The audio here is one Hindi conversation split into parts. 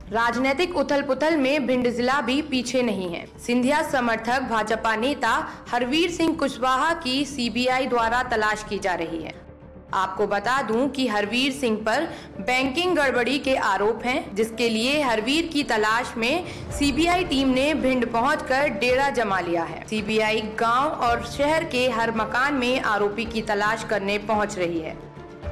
राजनीतिक उथल पुथल में भिंड जिला भी पीछे नहीं है। सिंधिया समर्थक भाजपा नेता हरवीर सिंह कुशवाहा की सीबीआई द्वारा तलाश की जा रही है। आपको बता दूं कि हरवीर सिंह पर बैंकिंग गड़बड़ी के आरोप हैं, जिसके लिए हरवीर की तलाश में सीबीआई टीम ने भिंड पहुंचकर डेरा जमा लिया है। सीबीआई गांव और शहर के हर मकान में आरोपी की तलाश करने पहुंच रही है।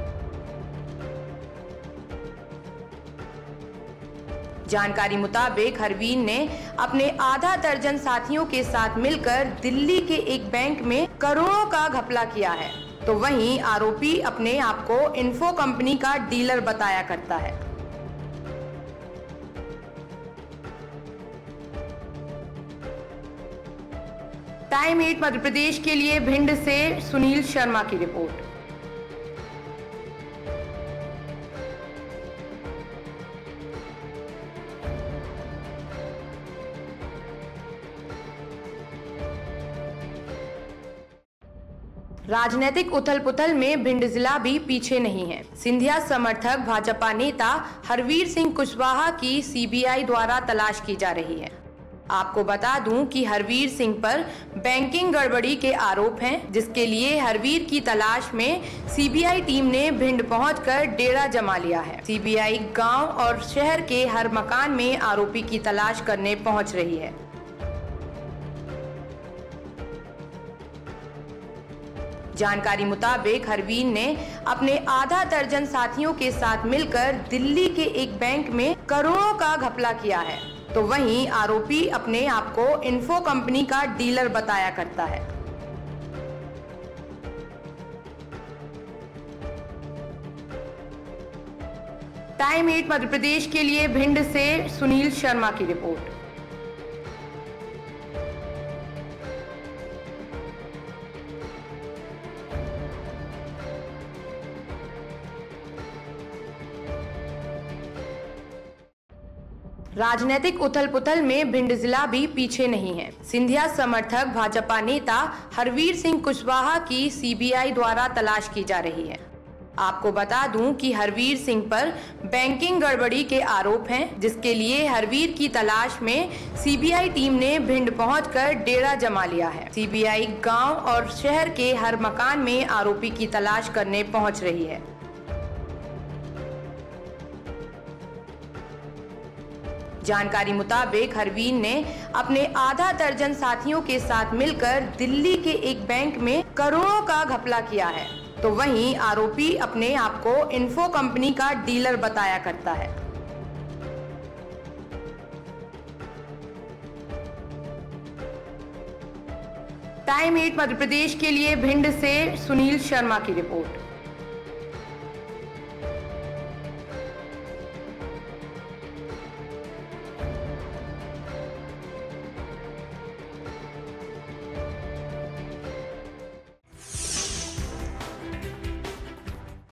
जानकारी मुताबिक हरवीर ने अपने आधा दर्जन साथियों के साथ मिलकर दिल्ली के एक बैंक में करोड़ों का घपला किया है, तो वहीं आरोपी अपने आप को इन्फो कंपनी का डीलर बताया करता है। टाइम 8 मध्य प्रदेश के लिए भिंड से सुनील शर्मा की रिपोर्ट। राजनीतिक उथल पुथल में भिंड जिला भी पीछे नहीं है। सिंधिया समर्थक भाजपा नेता हरवीर सिंह कुशवाहा की सीबीआई द्वारा तलाश की जा रही है। आपको बता दूं कि हरवीर सिंह पर बैंकिंग गड़बड़ी के आरोप हैं, जिसके लिए हरवीर की तलाश में सीबीआई टीम ने भिंड पहुंचकर डेरा जमा लिया है। सीबीआई गांव और शहर के हर मकान में आरोपी की तलाश करने पहुंच रही है। जानकारी मुताबिक हरवीर ने अपने आधा दर्जन साथियों के साथ मिलकर दिल्ली के एक बैंक में करोड़ों का घपला किया है, तो वहीं आरोपी अपने आप को इन्फो कंपनी का डीलर बताया करता है। टाइम 8 मध्य प्रदेश के लिए भिंड से सुनील शर्मा की रिपोर्ट। राजनीतिक उथल पुथल में भिंड जिला भी पीछे नहीं है। सिंधिया समर्थक भाजपा नेता हरवीर सिंह कुशवाहा की सीबीआई द्वारा तलाश की जा रही है। आपको बता दूं कि हरवीर सिंह पर बैंकिंग गड़बड़ी के आरोप हैं, जिसके लिए हरवीर की तलाश में सीबीआई टीम ने भिंड पहुंचकर डेरा जमा लिया है। सीबीआई गांव और शहर के हर मकान में आरोपी की तलाश करने पहुंच रही है। जानकारी मुताबिक हरवीर ने अपने आधा दर्जन साथियों के साथ मिलकर दिल्ली के एक बैंक में करोड़ों का घपला किया है, तो वहीं आरोपी अपने आप को इन्फो कंपनी का डीलर बताया करता है। टाइम 8 मध्य प्रदेश के लिए भिंड से सुनील शर्मा की रिपोर्ट।